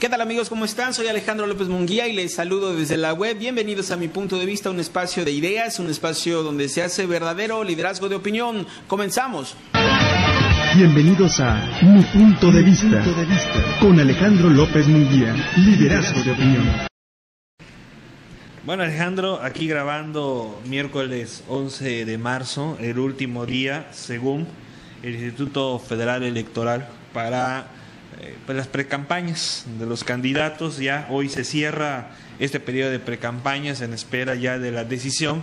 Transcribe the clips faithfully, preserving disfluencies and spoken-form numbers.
¿Qué tal amigos? ¿Cómo están? Soy Alejandro López Munguía y les saludo desde la web. Bienvenidos a Mi Punto de Vista, un espacio de ideas, un espacio donde se hace verdadero liderazgo de opinión. ¡Comenzamos! Bienvenidos a Mi Punto de Vista, con Alejandro López Munguía, liderazgo de opinión. Bueno, Alejandro, aquí grabando miércoles once de marzo, el último día, según el Instituto Federal Electoral, para eh, pues las precampañas de los candidatos. Ya hoy se cierra este periodo de precampañas en espera ya de la decisión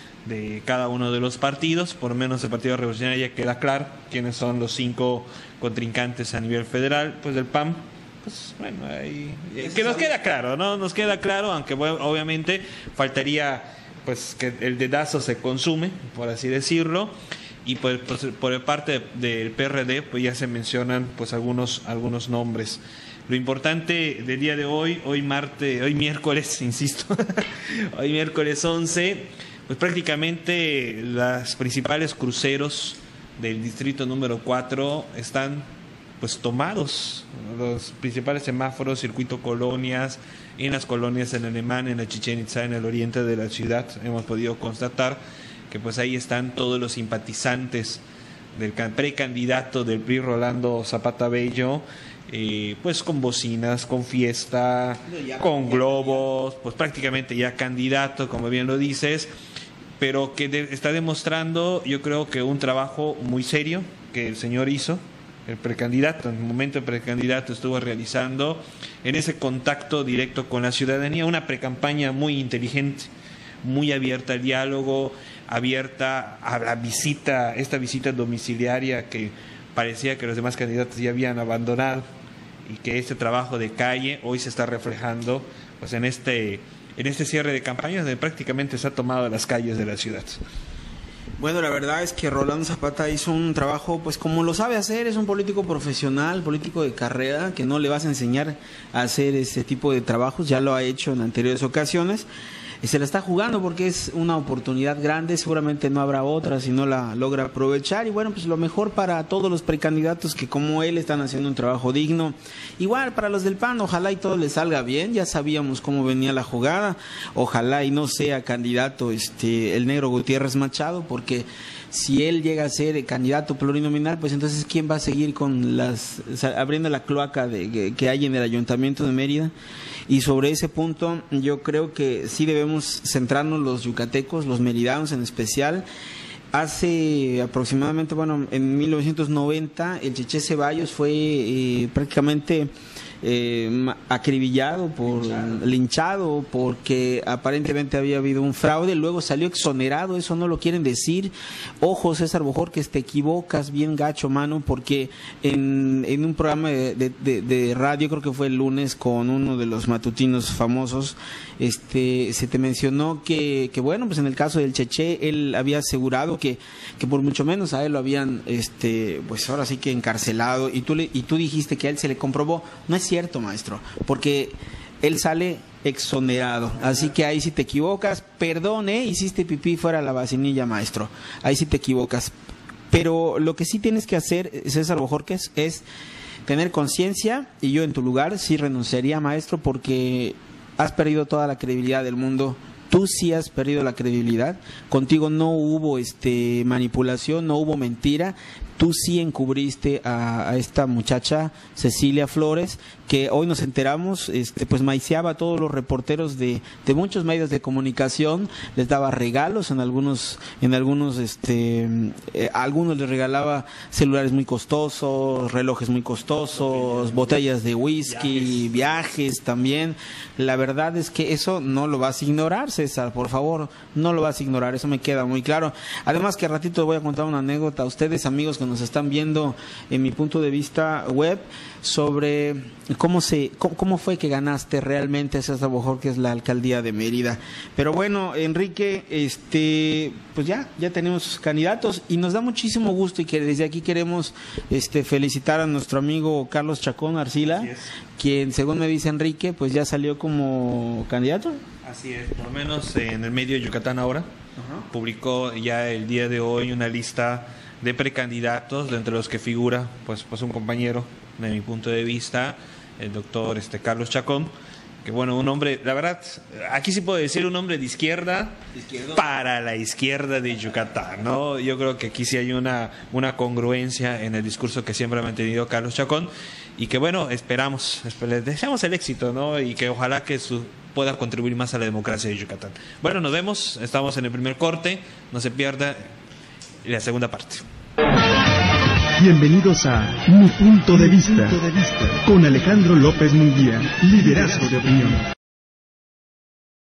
de cada uno de los partidos. Por lo menos el Partido Revolucionario ya queda claro quiénes son los cinco contrincantes a nivel federal. Pues del P A M, pues bueno, ahí, eh, que nos queda claro, ¿no? Nos queda claro, aunque bueno, obviamente faltaría pues que el dedazo se consume, por así decirlo. Y por, por, por parte del P R D pues ya se mencionan pues algunos algunos nombres. Lo importante del día de hoy, hoy martes, hoy miércoles, insisto, hoy miércoles once, pues prácticamente las principales cruceros del distrito número cuatro están pues tomados. Los principales semáforos, circuito colonias, en las colonias en Alemán, en la Chichén Itzá, en el oriente de la ciudad, hemos podido constatar que pues ahí están todos los simpatizantes del precandidato del P R I, Rolando Zapata Bello, eh, pues con bocinas, con fiesta, con globos, pues prácticamente ya candidato, como bien lo dices, pero que de, está demostrando, yo creo que un trabajo muy serio que el señor hizo, el precandidato, en el momento el precandidato estuvo realizando en ese contacto directo con la ciudadanía, una precampaña muy inteligente, muy abierta al diálogo, abierta a la visita, esta visita domiciliaria que parecía que los demás candidatos ya habían abandonado, y que este trabajo de calle hoy se está reflejando pues en este en este cierre de campaña donde prácticamente se ha tomado las calles de la ciudad. Bueno, la verdad es que Rolando Zapata hizo un trabajo, pues como lo sabe hacer, es un político profesional, político de carrera, que no le vas a enseñar a hacer ese tipo de trabajos, ya lo ha hecho en anteriores ocasiones. Y se la está jugando porque es una oportunidad grande, seguramente no habrá otra si no la logra aprovechar. Y bueno, pues lo mejor para todos los precandidatos que como él están haciendo un trabajo digno. Igual para los del P A N, ojalá y todo les salga bien, ya sabíamos cómo venía la jugada, ojalá y no sea candidato este el Negro Gutiérrez Machado, porque si él llega a ser candidato plurinominal, pues entonces ¿quién va a seguir con las o sea, abriendo la cloaca de, que, que hay en el Ayuntamiento de Mérida? Y sobre ese punto yo creo que sí debemos centrarnos los yucatecos, los meridanos en especial. Hace aproximadamente, bueno, en mil novecientos noventa el Cheche Ceballos fue eh, prácticamente eh, acribillado, por linchado. linchado, porque aparentemente había habido un fraude, luego salió exonerado, eso no lo quieren decir. Ojo, César Bojorquez, te equivocas bien gacho, mano, porque en, en un programa de, de, de, de radio, creo que fue el lunes, con uno de los matutinos famosos, este se te mencionó que, que bueno, pues en el caso del Cheche, él había asegurado que, que por mucho menos a él lo habían, este pues ahora sí que encarcelado, y tú, le, y tú dijiste que a él se le comprobó. No es cierto, maestro, porque él sale exonerado, así que ahí sí te equivocas. Perdón, ¿eh? Hiciste pipí fuera la vacinilla, maestro, ahí sí te equivocas. Pero lo que sí tienes que hacer, César Bojorquez, es tener conciencia, y yo en tu lugar sí renunciaría, maestro, porque has perdido toda la credibilidad del mundo. Tú sí has perdido la credibilidad. Contigo no hubo este manipulación, no hubo mentira. Tú sí encubriste a, a esta muchacha Cecilia Flores, que hoy nos enteramos, este, pues maiciaba a todos los reporteros de, de muchos medios de comunicación, les daba regalos en algunos, en algunos, este, eh, a algunos les regalaba celulares muy costosos, relojes muy costosos, botellas de whisky, viajes. viajes también. La verdad es que eso no lo vas a ignorar, César, por favor, no lo vas a ignorar, eso me queda muy claro. Además que al ratito les voy a contar una anécdota a ustedes, amigos que nos están viendo en Mi Punto de Vista web, sobre cómo se cómo, cómo fue que ganaste realmente, César Bojorquez, la alcaldía de Mérida. Pero bueno, Enrique, este pues ya ya tenemos candidatos y nos da muchísimo gusto, y que desde aquí queremos este felicitar a nuestro amigo Carlos Chacón Arcila, quien, según me dice Enrique, pues ya salió como candidato. Así es, por lo menos en el medio de Yucatán Ahora, uh-huh, publicó ya el día de hoy una lista de precandidatos, de entre los que figura pues, pues un compañero, de mi punto de vista, el doctor este, Carlos Chacón, que bueno, un hombre, la verdad, aquí sí puedo decir un hombre de izquierda ¿Izquierdo? para la izquierda de Yucatán, ¿no? Yo creo que aquí sí hay una, una congruencia en el discurso que siempre ha mantenido Carlos Chacón, y que bueno, esperamos, les deseamos el éxito, ¿no? Y que ojalá que su, pueda contribuir más a la democracia de Yucatán. Bueno, nos vemos, estamos en el primer corte, no se pierda la segunda parte. Bienvenidos a Mi Punto de Vista, con Alejandro López Munguía, liderazgo de opinión.